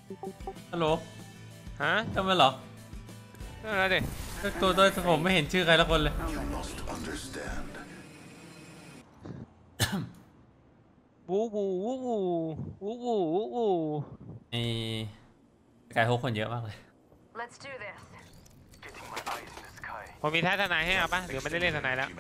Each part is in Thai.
ฮัลโหลฮะจำไว้เหรอนั่นแหละดิตัวผมไม่เห็นชื่อใครละคนเลยวูวูวูวูวูวูวูวูมีกายโฮคนเยอะมากเลย Let's do this. ผมมีท่าทนายให้เอาปะหรือไม่ได้เล่นทนายแล้ว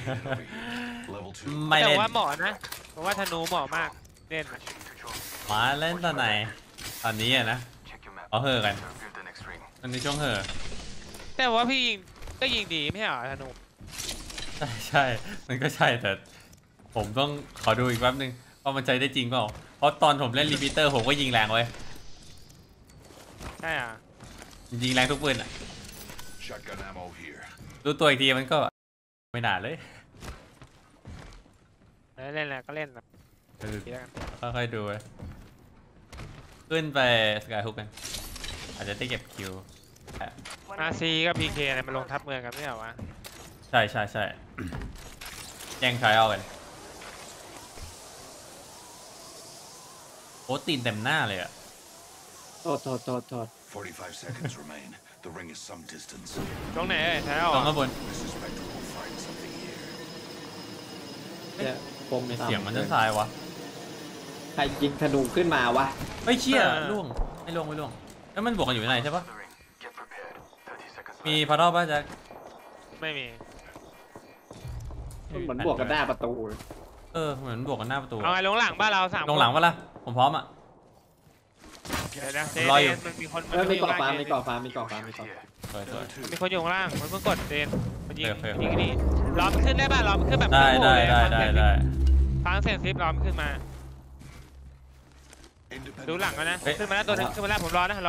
ไม่แต่เล่นว่าเหมาะนะเพราะว่าธนูเหมาะมากเล่นมาเล่นตอนไหนตอนนี้อะนะเอาเห่อกันมันในช่วงเห่อแต่ว่าพี่ยิงก็ยิงดีไม่ใช่เหรอธนูใช่มันก็ใช่แต่ผมต้องขอดูอีกแป๊บนึงว่ามันใช้ได้จริงเปล่าเพราะตอนผมเล่นรีพิเตอร์ผมก็ยิงแรงไว้ใช่อ่ะยิงแรงทุกปืนอ่ะดูตัวอีกทีมันก็ไม่น่าเลยเล่นแหละก็เล่นแบบค่อยๆดูไปขึ้นไปสกายฮุกกันอาจจะได้เก็บคิวอาซีกับพีเคอะไรมันลงทับเมืองกันไม่ใช่เหรอวะใช่แย่งทรายเอากันโอ้ตีนเต็มหน้าเลยอ่ะโทษ 45 seconds remain. The ring is some distance. ตรงไหนใช่หรตรงอข้างบน I suspect we'll find something here. เนี่ยคมเสียงมันจะทรายวะใครยิงธนูขึ้นมาวะเฮ้ยเชี่ยล่วงไม่ล่วงแล้วมันบวกกันอยู่ไหนใช่ปะมีพาร์ทป่ะแจ็คไม่มีเหมือนบวกกันหน้าประตูเลยเหมือนบวกกันหน้าประตูเอาไงลงหลังบ้านเรา3 ลงหลังปะล่ะผมพร้อมอ่ะเดี๋ยวนะเจรออยู่มันมีคนมีอยู่เกาะฟ้าข้างล่างมีเกาะฟ้ามีเกาะฟ้าสวยมีคนอยู่ข้างล่างมันเพิ่งกดเจนมันยิงโอเคยิงนี่รอมันขึ้นได้ป่ะรอมันขึ้นแบบได้โง่เลยได้ฟังเสียงซิปรอมันขึ้นมา Independent ดูหลังกันนะขึ้นมาแล้วตัวนึงขึ้นมาแล้วผมรอนะ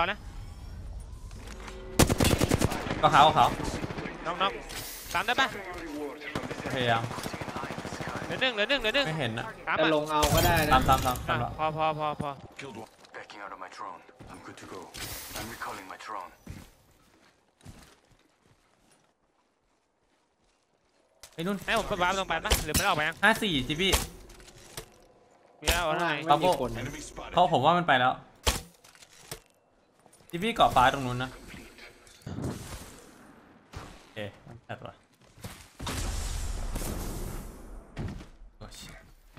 ก็เขาน้องตามได้ป่ะพยายามเหลือหนึ่งไม่เห็นนะตามจะอ่ะลงเอาก็ได้นะตามพอ killed one. Backing out of my drone. I'm good to go. I'm recalling my drone. ไอ้นุ่นให้ผมวาร์ปลงไปป่ะหรือไม่ได้ออกไปยัง 54จิบี้มีแล้วอะไรไม่มีคน Enemy spotted. เพราะผมว่ามันไปแล้วจิบี้เกาะฟ้าตรงนู้นนะเอ๊ะมันแอดวะโอ้ชิ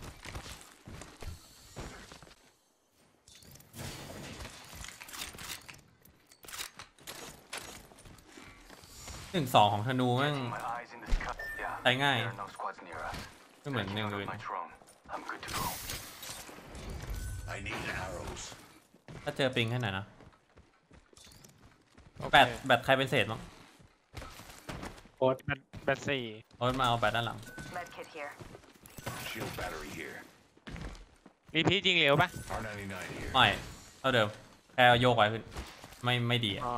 1-2ของธนูแม่ง My eyes in the sky. Yeah. ใช้ง่าย There are no squads near us. ไม่เหมือนอย่าง Backing out อื่ of น my drone. I'm good to go. I need arrows. ถ้าเจอปิงแค่ไหนนะโอเคแบตใครเป็นเศษมั้งโค้ดแบตสี่โอ๊ตมาเอาแบตด้านหลัง Medkit here. Shield battery here. รีพีทยิงเหลวป่ะ R99 here. ไม่เท่าเดิมแค่โยกไว้ขึ้นไม่ดีอะอ๋อ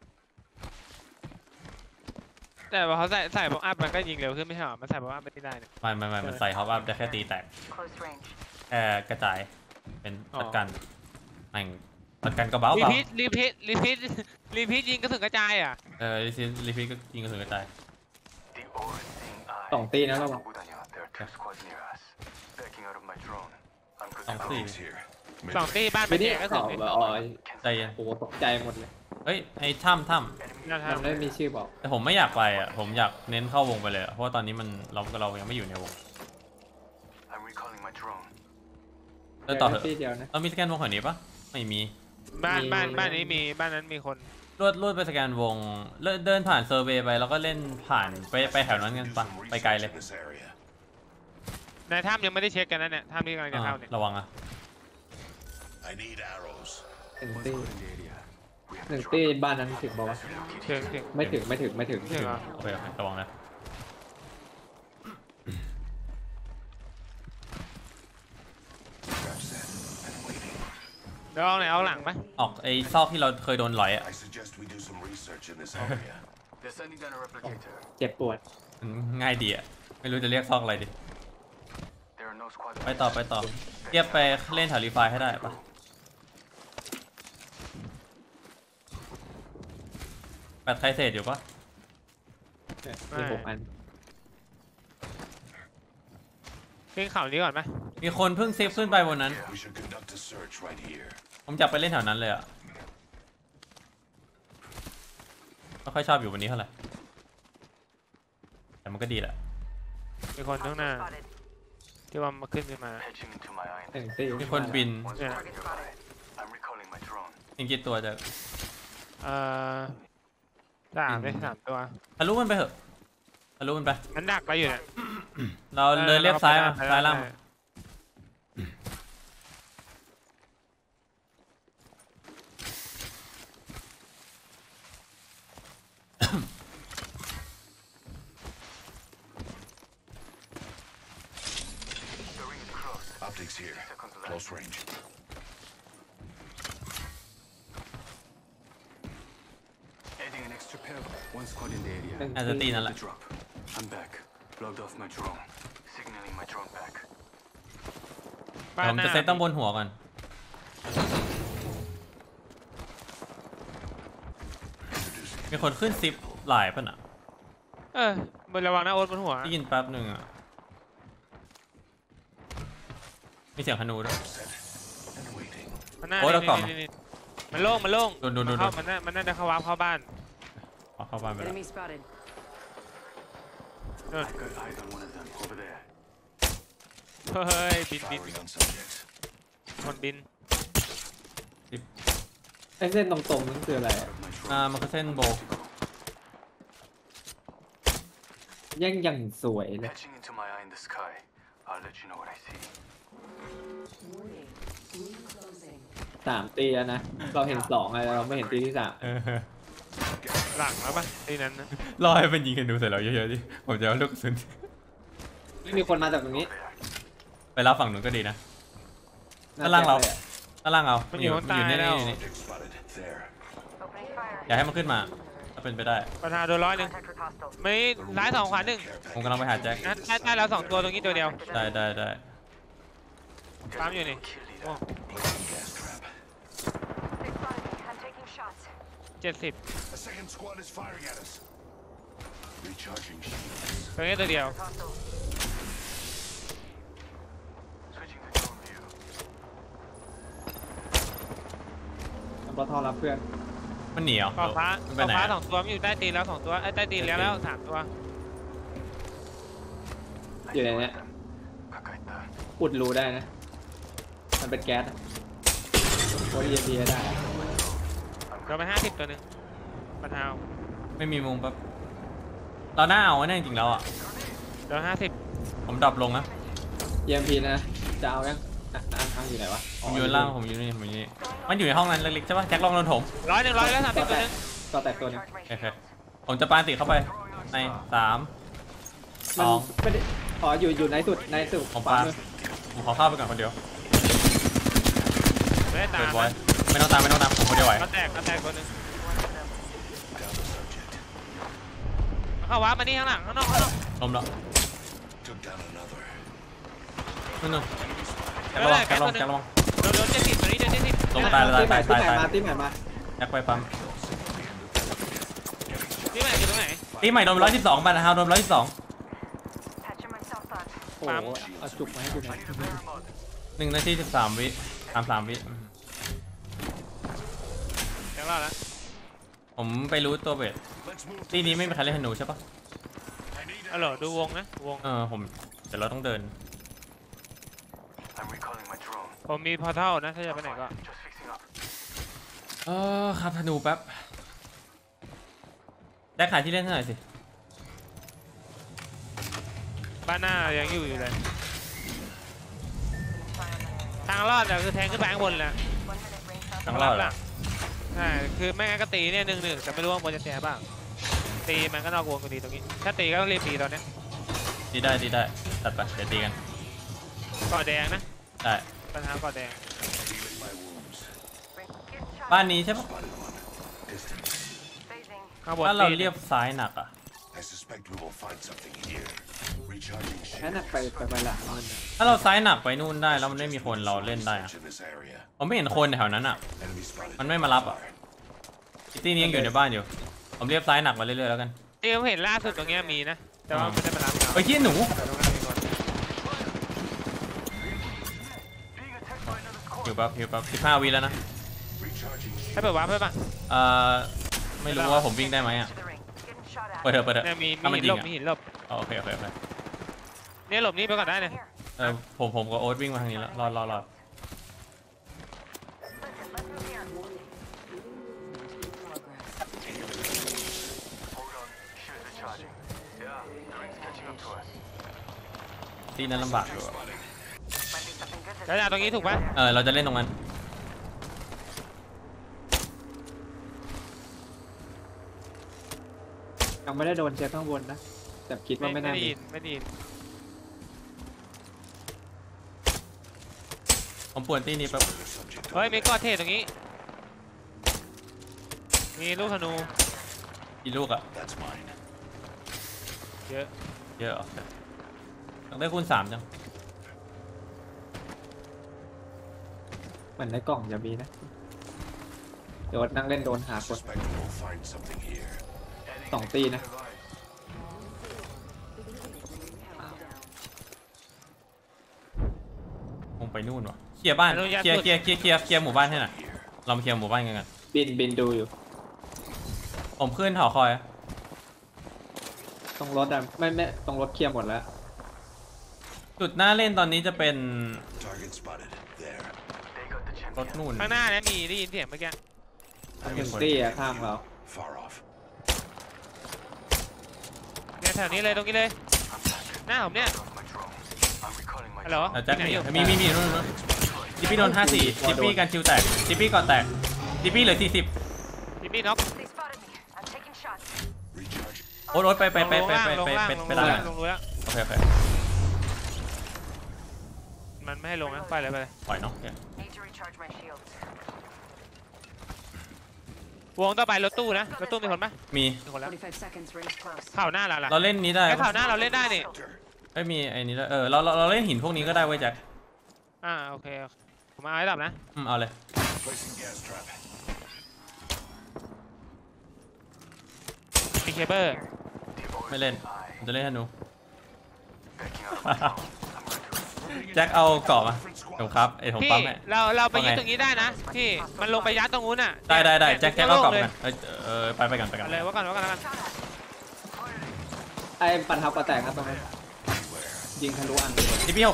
แต่ว่าเขาใส่ผมอัพมันก็ยิงเร็วขึ้นไม่ใช่หรอมันใส่ผมอัพไม่ได้เนี่ยไม่มันใส่เขาว่าได้แค่ตีแตก Close range. แค่กระจายเป็นอ๋อตัดกันแม่งตัดกันก็เบารีเปล่าพีทยิงกระสุนกระจายอ่ะรีพีก็ยิงกระสุนกระจาย The only thing I สองตีนะระวัง Budanya, there are 2 squads near us. Backing out of my drone. I'm good Song to go. ตี. Arrows here. สองตีบ้านไม่เป็นได้แจกกระตสุอน บนี่ว่าอ๋อใจเย็นโอ้ตกใจหมดเลยเฮ้ยไอ้ถ้ำนั่นครัมับนไม่มีชื่อบอกแต่ผมไม่อยากไปอ่ะผมอยากเน้นเข้าวงไปเลยอะเพราะว่าตอนนี้เรายังไม่อยู่ในวง I'm recalling my drone. แล้วต่อเถอะที่เดียวนะเรามีสแกนวงแถวนี้ปะไม่มีบ้านนี้มีบ้านนั้นมีคนลวดไปสแกนวงเดินผ่านเซอร์เวย์ไปแล้วก็เล่นผ่านไปแถวนั้นกัน Do ปะ some ไปไกล research เลย in this area. ในถ้ำยังไม่ได้เช็คกันนะเนี่ยถ้ำที่กำลังจะเข้าเนี่ยระวังอ่ะ I need arrows. หนึ่งตี In the area. We have หนึ่ง the ตี drone. บ้านนั้นถึงบอกว่าถึงไม่ถึงถึงเหรอโอเคระวังนะ Grab set and waiting. เดี๋ยวเอาไหนเอาหลังปะออกไอ้ซอกที่เราเคยโดนหลอยอ่ะ I suggest we do some research in this area. They're sending down a replicator. เจ็บปวดมันง่ายดีอ่ะไม่รู้จะเรียกซอกอะไรดิ There are no squads. ไปต่อเทียบไปเล่นแถวรีไฟให้ได้ปะแบตใครเศษอยู่ปะมี6 อันขึ้นเขานี้ก่อนปะมีคนเพิ่งเซฟขึ้นไปบนนั้น We should conduct a search right here. ผมอยากไปเล่นแถวนั้นเลยอ่ะไม่ค่อยชอบอยู่วันนี้เท่าไหร่แต่มันก็ดีแหละมีคนข้างหน้า Spotted. ที่ว่ามาขึ้นมา Hedging into my eye. แต่งตีมีคนบิน Once Yeah. target nearby, I'm recalling my drone. จริงๆตัวจะ 3 ตัวทะลุมันไปเถอะทะลุมันไปมันดักเราอยู่เนี่ยเราเลยเรียบซ้ายมาซ้ายล่างมา The ring is close. Optics here. Seconds left. Close range. Adding an extra pair. One squad in the area. อาจจะตีนั่นแหละ The drop. I'm back. Logged off my drone. Signaling my drone back. บ้าผนมหน้าจะเซตต้องบนหัวก่อน Introducing มีคนขึ้นซิปหลายป่ะน่ะบนระวังนะโอ๊ตบนหัวได้ยินแป๊บหนึ่งอ่ะมีเสียงธนูด้วย set and waiting. มันหน้าโอ๊ตเอากล่องนี่มันโล่งมันโล่งดูมันน่าจะเข้าวาร์ปเข้าบ้านขอเข้าบ้านไปแล้ว Enemy spotted. นู่น I've got eyes on one of them over there. เฮ้ยบิน Firing on subject. คนบินไอ้เส้นตรงๆนั่นคืออะไรอะ My drone. มันคือเส้นโบแย่งอย่างสวยเลย Patching into my eye in the sky. I'll let you know what I see. Warning. Room closing. 3 ตีแล้วนะ เราเห็น2อะไรเราไม่เห็นตีที่หลังแล้วป่ะทีนั้นนะรอให้เป็นยิงกันดูใส่เราเยอะๆดิผมจะเอาลูกกระสุน 3ไม่มีคนมาจากตรงนี้ไปรับฝั่งนู้นก็ดีนะ ด้านล่างเรา ด้านล่างเอามันอยู่ข้างใต้นี่แล้วนี่ Object spotted. There. Opening fire. อย่าให้มันขึ้นมาถ้าเป็นไปได้ประธานโดน100 Contact with hostiles. ไม่ซ้าย2ขวา1 Care ผมกำลังไปหาแจ็คงั้นได้แล้ว2ตัวตรงนี้ตัวเดียวได้ได้ได้ปั๊มอยู่นี่ Kill leader. โอ้ Placing gas trap. They spotted me. I'm taking shots. 70 A second squad is firing at us. Recharging shields. ตรงนี้ตัวเดียว Hostiles. Switching to drone view. ปตทรับเพื่อนมันหนีเหรอขอบฟ้ามันขไปอบไหนฟ้าอะ 2 ตัวมันอยู่ใต้ตีนแล้ว2ตัวใต้ตีนแล้ว3 ตัวอยู่ในเนี้ย Kakaita. อุดรูได้นะ มันเป็นแก๊สอะโอ้ยเย็นๆได้โดนไป50 ตัวหนึ่งประธานไม่มีมุมปั๊บเราหน้าเอาไว้แน่จริงๆแล้วอ่ะโดน50 ผมดรอปลงนะ EMP นะ จะเอายังอังอยู่ไหนวะผมอยู่ล่างผมอยู่นี่ผมอยู่นี่มันอยู่ในห้องนั้นเล็กๆใช่ปะแจ็คลองโดนถม 100แล้ว30 ตัวหนึงก็แตกตัวหนึง Recharge my โอเค shields. ผมจะปาติเข้าไปใน3 มัน 2 ไม่ได้อ๋ออยู่ในสุดผมขวาปามือผมขอเข้าไปก่อนคนเดียวไม่ได้ตาเปิมดไว้ไม่ต้องตามผมคนเดียวไหวก็แตกตัวหนึง Down the subject. เข้าวาร์ปมานี่ข้างหลังข้างนอกล้มแล้ว Took down another. นู่นแจ็คระวังแจ็คระวังแจ็คระวังโดน70ตัวนี้โดน70 ลงตายตายตีใหม่มาแจ็คไปปั๊มนี่แม่งอยู่ตรงไหนตีใหม่โดน112บัตรนะครับโดน112 Patching myself up. โอ้โหเอาจุกมาให้ดูหน่อย 1 นาที 13 วิ33 วิเดี๋ยวรอดแล้วผมไปรู้ตัวเบส Let's move. ตีนี้ไม่มีใครเล่นธนูใช่ปะฮัลโหลดูวงนะวงผมเดี๋ยวเราต้องเดิน I'm recalling my drone. ผมมีพอร์ทัลนะถ้าจะไปไหนก็ Just fixing up. ครับธนูแป๊บแจ็คขายที่เล่นให้หน่อยสิบ้านหน้ายังอยู่เลย Fire on the area. ทางรอดเนี่ยคือแทงขึ้นไปข้างบนแหละ 1 minute range out. ทั้งรอดเหรอใช่คือไม่งั้นก็ตีเนี่ย1-1แต่ไม่รู้ว่าบนจะเสียบ้างตีมันก็นอกวงก็ดีตรงนี้ ถ้าตีก็ต้องรีบตีตอนเนี้ยดีได้ตัดไปเดี๋ยวตีกันก่อแดงนะได้ปัญหาก่อแดง Healing my wounds. Getting shot. บ้านนี้ใช่ปะ Spotted one. Distance. Phasing. ข้างบนถ้าเราตีเรียบซ้ายหนักอ่ะ I suspect we will find something here. Recharging แค่นั้น shields. ไปหลังมันถ้าเราซ้ายหนักไปนู่นได้แล้วมันไม่มีคนเราเล่นได้อะ Search in this area. ผมไม่เห็นคนแถวนั้นอ่ะ Enemy spotted. มันไม่มารับอ่ะตีนี้ยังอยู่ในบ้านอยู่ ผมเรียบซ้ายหนักมาเรื่อยๆแล้วกันที่ผมเห็นล่าสุดตรงเนี้ยมีนะ แต่ว่าไม่ได้มารับเราเฮ้ยขี้หนูแต่ตรงนั้นมีคน Being attacked by another squad. อยู่แป๊บ15 วิแล้วนะ Recharging ให้เปิดวาร์ปเพิ่มป่ะเอ่อไม่รู้ว่าผมวิ่งได้ไหมอ่ะ To the ring. Getting shot at. เปิดเถอะเปิดเถอะเนี่ยมีถ้ามันหินยิหลงบอ่ะมีหินหลบอ๋อโอเคโอเคโอเคเนี่ยหลบนี่ไปก่อนได้เนี่ย Here. ผมกับโอ๊ตวิ่งมาทางนี้แล้วรอ Listen, let's move here. Hold on. Shields are charging. Yeah, the ring's catching up to us. ที่นั้นลำบากอยู่ Might be something good. แล้วตรงนี้ถูกปะเราจะเล่นตรงนั้นยังไม่ได้โดนเช็คข้างบนนะ แต่คิดว่าไม่น่าได้มียินไม่ได้ยินผมปวนที่นี้แป๊บเฮ้ยมีก้อนเทศตรงนี้ มีลูกธนูกี่ลูกอ่ะ That's mine. เยอะเยอะโอเคต้องได้คูณ3จังเหมือนในกล่องจะมีนะ เดี๋ยวนั่งเล่นโดนหาคน Suspect we'll find something here. สองตีนะคงไปนู่นวะเคลียร์บ้านเคลียร์หมู่บ้านให้หน่อยเรามาเคลียร์หมู่บ้านกันบินดูอยู่ผมขึ้นหอคอยตรงรถอะไม่ตรงรถเคลียร์หมดแล้วจุดหน้าเล่นตอนนี้จะเป็น Target spotted. There. They got the รถ champion. นู่นข้างหน้าเนี่ยมีได้ยินเสียงเมื่อกี้หนึ่งตี้อะข้างเรา Far off. เนี่ยแถวนี้เลยตรงนี้เลย หน้าผมเนี่ย Off my drone. I'm recalling my ฮัลโหล drone. แจ็คที่ไหนอยู่มีนู่นจิปปี้โดน54จิปปี้กันคิวแตกจิปปี้ก่อนแตกจิปปี้เหลือ40 จิมมี่น็อก They spotted me. I'm taking shots. Recharging. โอ๊ตไปลงล่างลงล่างลงไปล่างล่างลงแล้วโอเคมันไม่ให้ลงนะไปเลยไปเลยปล่อยเนาะ Need to recharge my shields. วงต่อไปรถตู้นะรถตู้มีคนปะมีมีคนแล้ว 45 seconds. Rings close. ข่าวหน้าเราล่ะเราเล่นนี้ได้ไอ้ข่าวหน้าเราเล่นได้นี่ไม่มีไอ้นี้ด้วยเราเล่นหินพวกนี้ก็ได้เว้ยแจ็คโอเคผมเอาไอ้ดับนะเอาเลย Placing gas trap. มีเคเบิลไม่เล่นผมจะเล่นธนู Backing out of my drone. I'm ready. แจ็คเอาเกาะมา Different เดี๋ยว squad. ครับผมพี่ปั๊มให้เราไปว่าไงยึดตรงนี้ได้นะพี่มันลงไปยัดตรงนู้นอ่ะได้แจ็คเอาเกาะเลยมาไปกันเอาเลยว่ากันแล้วกันไอ้ปันเท้ากระแตกครับตรงนั้น ยิงทะลุอันจิปปี้60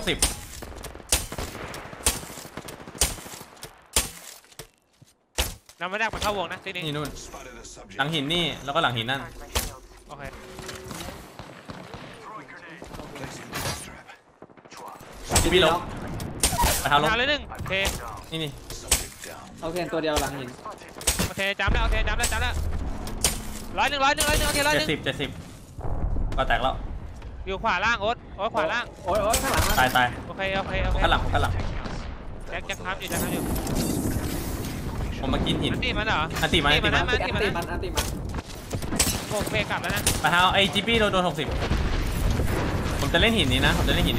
เราไม่ได้มันเข้าวงนะทีนี้นี่นู่น Spotted a subject. หลังหินนี่แล้วก็หลังหินนั่น Recharge my shields. โอเค Throwing grenade. Placing gas trap. Chua. จิปปี้ลงไปเท้าลงทางเลยหนึ่งโอเคนี่ Subject down. เอาเทียนตัวเดียวหลังหินโอเคจำแล้วโอเคจำแล้วร้อยหนึ่งโอเคร้อยหนึ่ง 70ก็แตกแล้วอยู่ขวาล่างโอ๊ตขวาล่างโอ๊ยข้างหลังตายโอเคข้างหลังแจ็คทำอยู่ผมมากินหินมันตีมันเหรออันติมาตีมันนะอันตีมันโอเคกลับแล้วนะไปเท้าไอ้จิปปี้โดน60ผมจะเล่นหินนี้นะ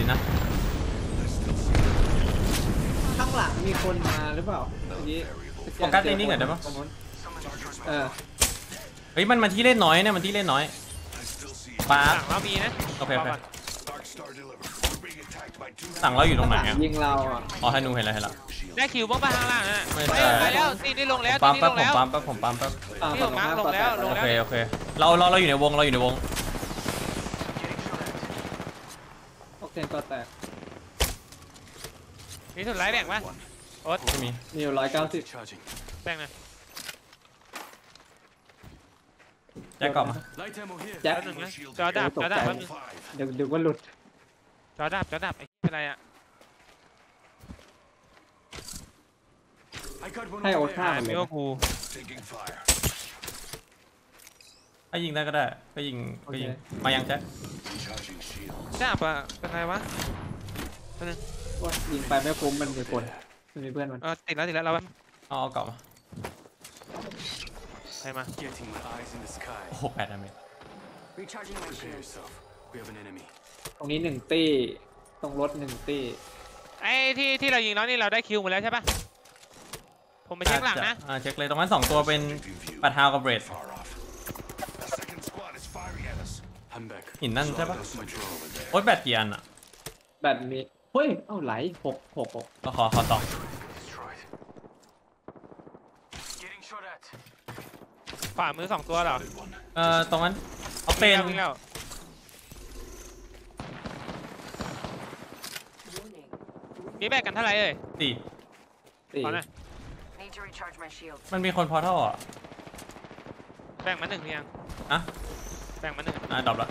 ข้างหลังมีคนมาหรือเปล่าเมื่อกี้โฟกัสไอ้นี่ก่อนได้ปะตรงนู้น Someone's เออเฮ้ยมันที่เล่นน้อยเนี่ยมันที่เล่นน้อย I still see ป้าหลังเรามีนะโอเค Dark Star delivered. We're being attacked by two. สั่งเราอยู่ตรงไหนข้างหลัอ่ะงยิงเราอ่ะอ๋อให้นูเห็นแล้ว Shield. ได้คิวบ้างป่ะข้างล่างนะไม่ได้ไปแล้วตีนี่ลงแล้วปั๊มตีแป๊บนี่ลงแล้วผมปั๊มแป๊บที่ผมมาร์คลงแล้วลงโอแล้วเคเราอยู่ในวง getting shot at. โอเคก็แตกนี่สุดไร้แบ่งป่ะโอ๊ตไม่มีมีอยู่190 Charging. แบ่งนะแจ็คกลับมา Light ammo here. แจ็คแป๊บนึงนะจอดับแป๊บนึง Five. เดี๋ยวว่าหลุดจอดับไอ้เป็นไรอ่ะ I got one ให้โอ๊ต over ฆ่า there. มันเลมิยโอคู Taking fire. ถ้ายิงได้ก็ได้ก็ยิงมายังแจ็ค Recharging shields. จับอ่ะเป็นไรวะโอ๊ยยิงไปไม่คุ้มมันมีคนมันมีเพื่อนมันติดแล้วเราเอาเกาะมาใครมา Getting my eyes in the sky. โอ้โห8 ดาเมจ Recharging my Prepare shields. yourself. We have an enemy. ตรงนี้1ตี้ตรงรถ1ตี้ไอ้ที่เรายิงแล้วนี่เราได้คิวหมดแล้วใช่ป่ะผมไปเช็คหลังนะเช็คเลยตรงนั้น2ตัวเป็น Taking view. ปะทาวกับเบรด Far off. A second squad is firing at us. I'm back. หินนั่นใช่ปะ That's my drone over there. โอ๊ตแบตกี่อันอ่ะแบตมีเฮ้ยเอ้าไหล6 ก็ขอต่อ Destroyed. Getting shot at. ขวามือ2ตัวเหรอ Spotted one. ตรงนั้นเอาเป็นวิ่งแล้ว มีแบกกันเท่าไหร่เอ่ยสี่สี่ขอหน่อย Need to recharge my shield. มันมีคนพอเท่าอ่ะแบ่งมา1หรือยังอะแบ่งมา1 ดรอปละ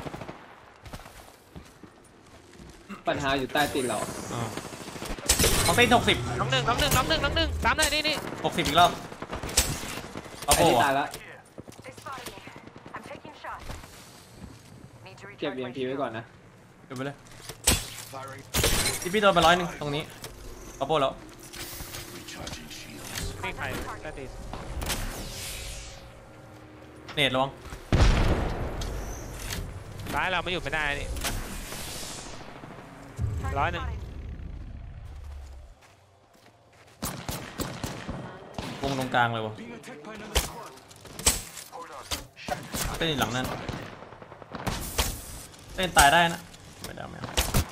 ปัญหาอยู่ใต้ตีนเราของเต้น60 น้องหนึ่งซ้ำเลยนี่ 60อีกรอบเอาไอ้โบ้ที่ตายอะแล้ว They spotted me. I'm taking shots. Need to เก็บ recharge my EMP ไว้ shield. ก่อนนะเก็บไปเลย Firing. พี่โดนไป100ตรงนี้เอาโบ้แล้ว Recharging shields. นี่ใครได้ตีเนตระวังร้ายเราไม่อยู่ไม่ได้นี่ Right, Target then. spotted. วงตรงกลางเลยวะ Being attacked by another squad. Hold on. Shit. เต้นอยู่หลังนั่นเต้นตายได้นะไม่ได้ไม่เอา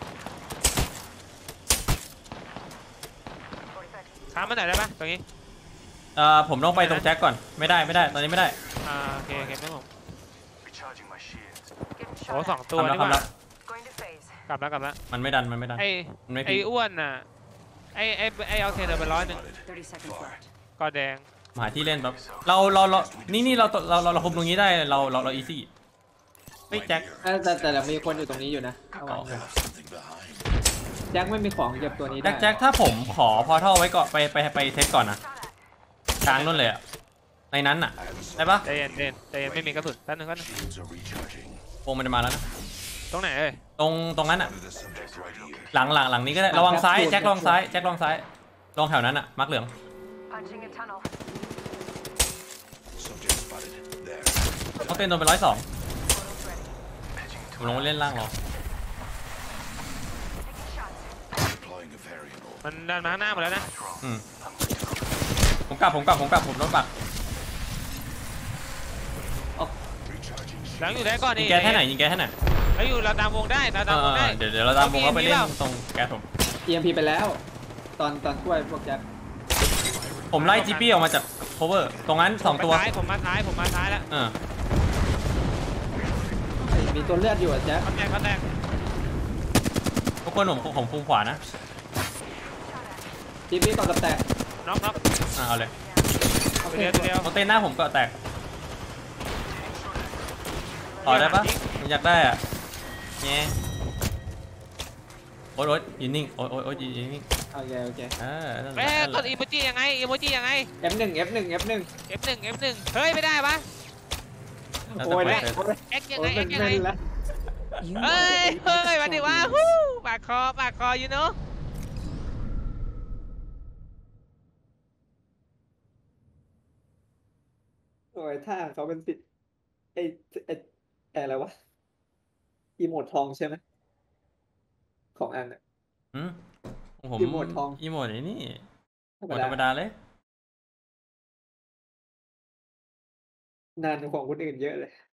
45. ค้ามมาไหนอยได้ปะตรงนี้ผมต้องไปตรงแจ็คก่อนไม่ได้ตอนนี้ไม่ได้โอเคไม่ผม Recharging my shields. Getting โอ้ shot 2 ตัวทำแล้วนี่หทำแล้วว่า at. Going to phase. กลับแล้วมันไม่ดันมันไอ้ไม่ไอ้พีอ้วนน่ะไอ้เอาเทนเดอร์ไป100 Spotted. 30 seconds left. กอแดงหาที่เล่นแบบเรานี่เราคุมตรงนี้ได้เราอีซี่เฮ้ยแจ็คแต่มีคนอยู่ตรงนี้อยู่นะระวัง Have something behind. แจ็คไม่มีของเก็บตัวนี้ได้แจ็คถ้าผมขอพอเท่าไว้ก่อนไปเซตก่อนนะ Shot at. กลางนู่นเลยอะในนั้นอะ I have a ได้ปะใจเย็นไม่มีกระสุนแป๊บนึง shields are recharging. วงมันจะมาแล้วนะตรงไหนเอ้ยตรงนั้นอะ Spotted a subject right here. หลังนี้ก็ได้ระวังซ้ายแจ็คระวังซ้ายลองแถวนั้นอะมักเหลือง Punching a tunnel. Subject spotted. There. เขาเต้นโดนไป102 Photos ready. ผมลงไปเล่นล่างรอ Taking shots. Deploying a variable. มันดันมาข้างหน้าหมดแล้วนะอืมผมกลับผมโดนปัก Recharging หลัง shields. อยู่ได้ก่อนยินี่งแกแค่ไหนแล้วอยู่เราตามวงได้เเดี๋ยวเราตามวงเข้าไปเล่นตรงแก๊สผม EMP ไปแล้ว ตอนช่วยพวกแจ็คผมไล่จีปี้ออกมาจาก cover ตรงนั้น2 ตัวผมมาท้ายแล้วมีตัวเลือดอยู่อ่ะแจ็คเขาแตกทุกคนผมคุมขวานะจีพีก่อนกับแตกน็อกเอาเลยโอตัวเคเดียวตรงเต้นหน้าผมก็แตกต่อได้ปะผมอยากได้อะเงี้ยโอ๊ยยืนนิ่งโอ๊ยยืนนิ่งโอเคนั่นแหเอ้ละยกดอีโมจิยังไง F1 เฮ้ยไม่ได้ปะนั่นโอ้ยแหแล้วละเอ็กยังโอ้ไงยเป็นแม่นแล้วเฮ้ยมาดิว่าฮู้ปากคอyou know โอ้ยท่าเขาเป็นติดไอ้อะไรวะอีโมดทองใช่ไหมของอันอ่ะผมอีโมดทองอีโมดไอ้นี่ธรรหมมดธรรมดาดาเลยนานกว่าของคนอื่นเยอะเลย